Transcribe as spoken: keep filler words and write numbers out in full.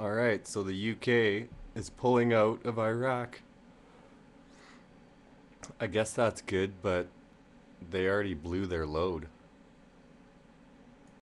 Alright, so the U K is pulling out of Iraq. I guess that's good, but they already blew their load.